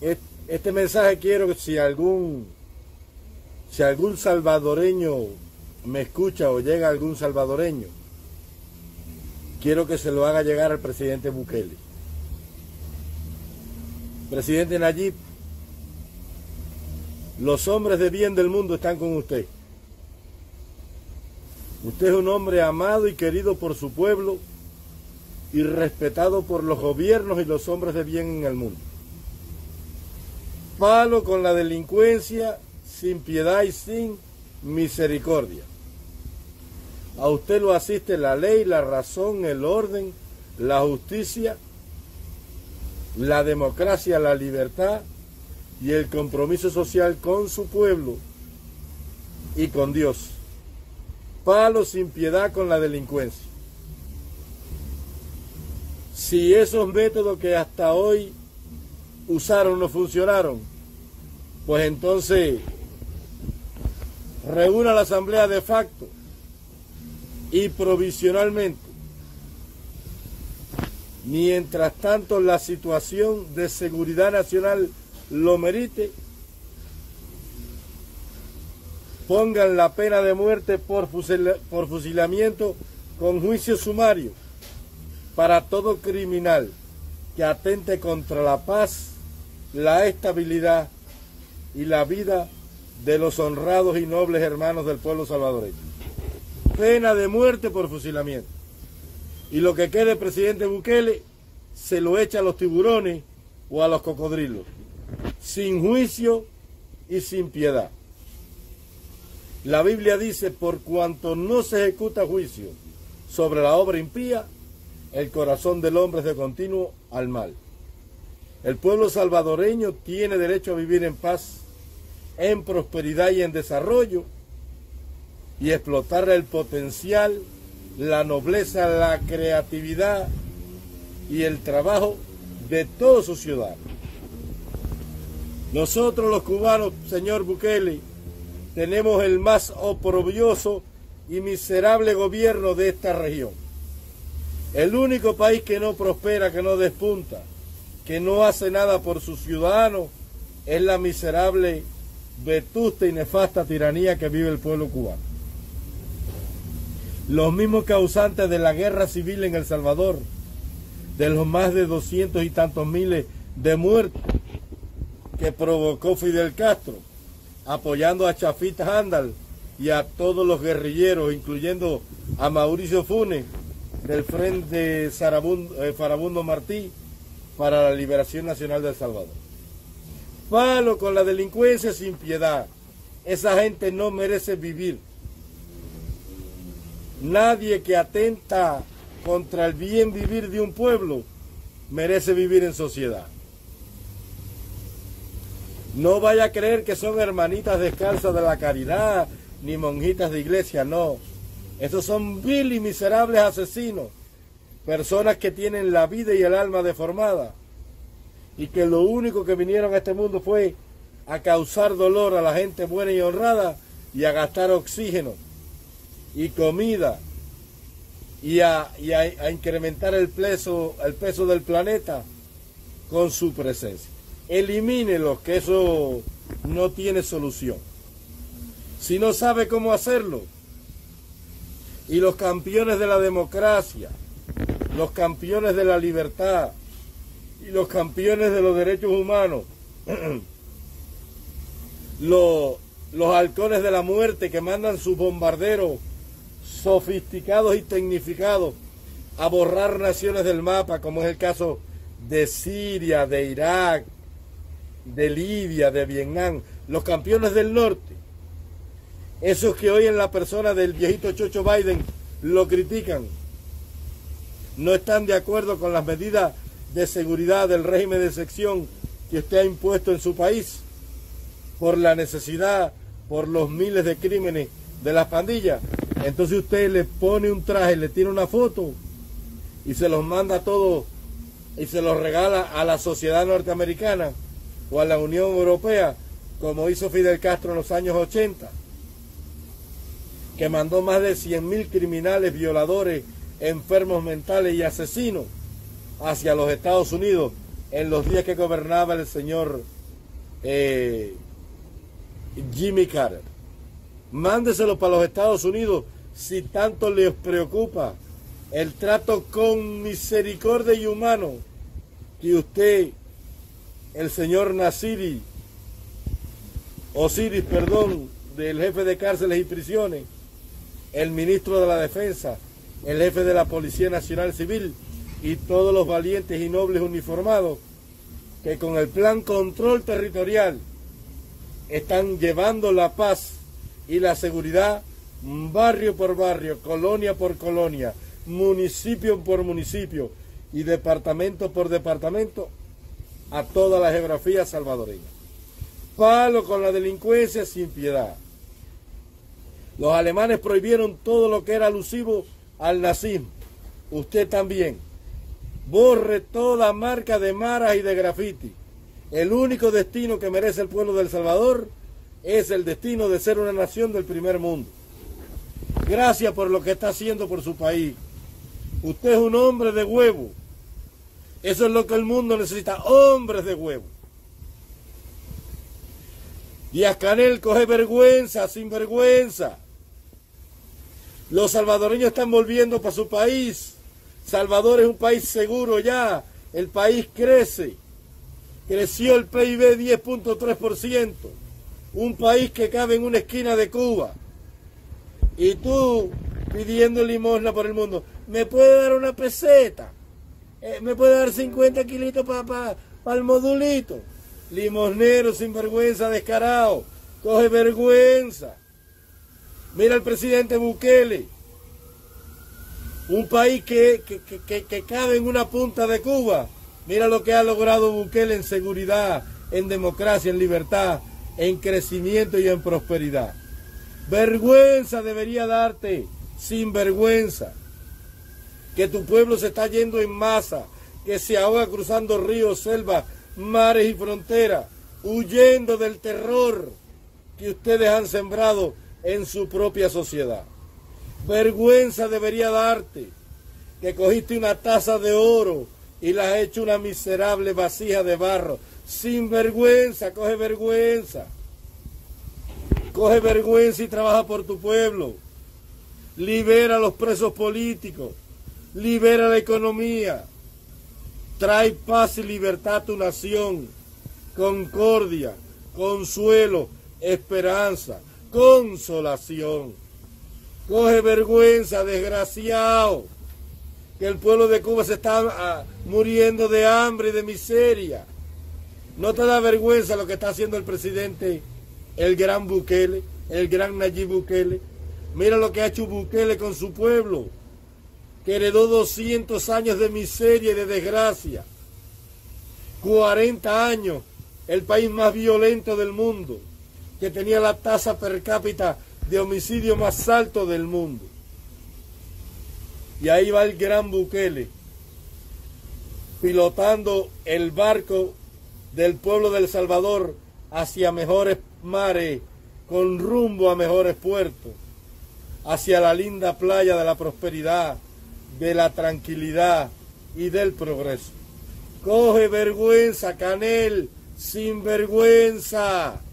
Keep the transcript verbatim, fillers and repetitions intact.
Este mensaje quiero que si algún, si algún salvadoreño me escucha o llega algún salvadoreño, quiero que se lo haga llegar al presidente Bukele. Presidente Nayib, los hombres de bien del mundo están con usted. Usted es un hombre amado y querido por su pueblo y respetado por los gobiernos y los hombres de bien en el mundo. Palo con la delincuencia, sin piedad y sin misericordia. A usted lo asiste la ley, la razón, el orden, la justicia, la democracia, la libertad y el compromiso social con su pueblo y con Dios. Palo sin piedad con la delincuencia. Si esos métodos que hasta hoy usaron no funcionaron, pues entonces reúna la asamblea de facto y provisionalmente. Mientras tanto la situación de seguridad nacional lo merite, pongan la pena de muerte por, fusil, por fusilamiento con juicio sumario para todo criminal que atente contra la paz, la estabilidad y la vida de los honrados y nobles hermanos del pueblo salvadoreño. Pena de muerte por fusilamiento. Y lo que quede presidente Bukele se lo echa a los tiburones o a los cocodrilos, sin juicio y sin piedad. La Biblia dice, por cuanto no se ejecuta juicio sobre la obra impía, el corazón del hombre es de continuo al mal. El pueblo salvadoreño tiene derecho a vivir en paz, en prosperidad y en desarrollo, y explotar el potencial, la nobleza, la creatividad y el trabajo de todos sus ciudadanos. Nosotros los cubanos, señor Bukele, tenemos el más oprobioso y miserable gobierno de esta región. El único país que no prospera, que no despunta, que no hace nada por sus ciudadanos, es la miserable, vetusta y nefasta tiranía que vive el pueblo cubano. Los mismos causantes de la guerra civil en El Salvador, de los más de doscientos y tantos miles de muertos que provocó Fidel Castro, apoyando a Chafita Handal y a todos los guerrilleros, incluyendo a Mauricio Funes, del Frente Farabundo, eh, Farabundo Martí, para la liberación nacional de El Salvador. Palo con la delincuencia sin piedad. Esa gente no merece vivir. Nadie que atenta contra el bien vivir de un pueblo merece vivir en sociedad. No vaya a creer que son hermanitas descalzas de la caridad, ni monjitas de iglesia, no. Esos son vil y miserables asesinos, personas que tienen la vida y el alma deformada, y que lo único que vinieron a este mundo fue a causar dolor a la gente buena y honrada, y a gastar oxígeno y comida, y a, y a, a incrementar el peso, el peso del planeta con su presencia. Elimínelos, que eso no tiene solución. Si no sabe cómo hacerlo, y los campeones de la democracia, los campeones de la libertad y los campeones de los derechos humanos, los, los halcones de la muerte que mandan sus bombarderos sofisticados y tecnificados a borrar naciones del mapa, como es el caso de Siria, de Irak, de Libia, de Vietnam, los campeones del norte, esos que hoy en la persona del viejito chocho Biden lo critican, no están de acuerdo con las medidas de seguridad del régimen de excepción que usted ha impuesto en su país, por la necesidad, por los miles de crímenes de las pandillas. Entonces usted le pone un traje, le tira una foto y se los manda a todos y se los regala a la sociedad norteamericana o a la Unión Europea, como hizo Fidel Castro en los años ochenta, que mandó más de cien mil criminales, violadores, enfermos mentales y asesinos hacia los Estados Unidos en los días que gobernaba el señor eh, Jimmy Carter. Mándeselo para los Estados Unidos si tanto les preocupa el trato con misericordia y humano que usted, el señor Nasiri, Osiris, perdón, del jefe de cárceles y prisiones, el ministro de la Defensa, el jefe de la Policía Nacional Civil y todos los valientes y nobles uniformados que con el plan control territorial están llevando la paz y la seguridad barrio por barrio, colonia por colonia, municipio por municipio y departamento por departamento a toda la geografía salvadoreña. Palo con la delincuencia sin piedad. Los alemanes prohibieron todo lo que era alusivo al nazismo. Usted también. Borre toda marca de maras y de grafiti. El único destino que merece el pueblo de El Salvador es el destino de ser una nación del primer mundo. Gracias por lo que está haciendo por su país. Usted es un hombre de huevo. Eso es lo que el mundo necesita, hombres de huevo. Díaz-Canel, coge vergüenza, sin vergüenza. Los salvadoreños están volviendo para su país. Salvador es un país seguro ya. El país crece. Creció el P I B diez punto tres por ciento. Un país que cabe en una esquina de Cuba. Y tú pidiendo limosna por el mundo. ¿Me puede dar una peseta? Eh, ¿Me puede dar cincuenta kilitos para pa, pa el modulito? Limosnero, sinvergüenza, descarado. Coge vergüenza. Mira al presidente Bukele. Un país que, que, que, que cabe en una punta de Cuba. Mira lo que ha logrado Bukele en seguridad, en democracia, en libertad, en crecimiento y en prosperidad. Vergüenza debería darte, sin vergüenza. Que tu pueblo se está yendo en masa, que se ahoga cruzando ríos, selvas, mares y fronteras, huyendo del terror que ustedes han sembrado en su propia sociedad. Vergüenza debería darte que cogiste una taza de oro y la has hecho una miserable vasija de barro. Sin vergüenza, coge vergüenza. Coge vergüenza y trabaja por tu pueblo. Libera a los presos políticos. Libera la economía. Trae paz y libertad a tu nación. Concordia, consuelo, esperanza, consolación. Coge vergüenza, desgraciado, que el pueblo de Cuba se está uh, muriendo de hambre y de miseria. ¿No te da vergüenza lo que está haciendo el presidente, el gran Bukele, el gran Nayib Bukele? Mira lo que ha hecho Bukele con su pueblo, que heredó doscientos años de miseria y de desgracia. cuarenta años, el país más violento del mundo, que tenía la tasa per cápita de homicidio más alto del mundo. Y ahí va el gran Bukele, pilotando el barco del pueblo de El Salvador hacia mejores mares, con rumbo a mejores puertos, hacia la linda playa de la prosperidad, de la tranquilidad y del progreso. Coge vergüenza, Canel, sin vergüenza.